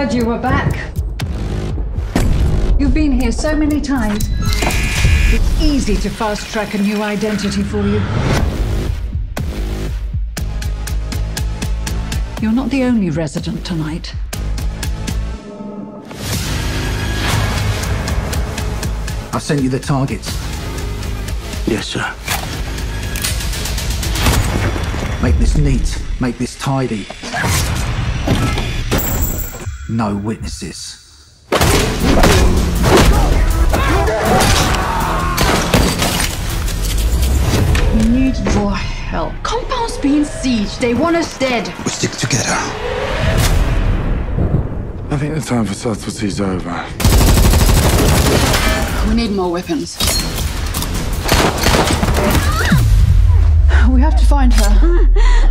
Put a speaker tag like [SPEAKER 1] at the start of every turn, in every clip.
[SPEAKER 1] Glad you were back. You've been here so many times. It's easy to fast-track a new identity for you. You're not the only resident tonight.
[SPEAKER 2] I sent you the targets.
[SPEAKER 3] Yes, sir.
[SPEAKER 2] Make this neat. Make this tidy. No witnesses.
[SPEAKER 4] We need your help. Compound's being sieged. They want us dead.
[SPEAKER 5] We stick together.
[SPEAKER 3] I think the time for subtlety's over.
[SPEAKER 4] We need more weapons. We have to find her.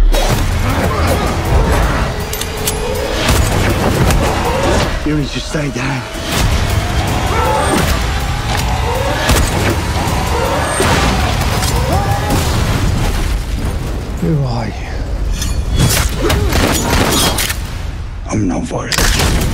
[SPEAKER 3] You need to stay down.
[SPEAKER 5] Who are you? I'm not worried.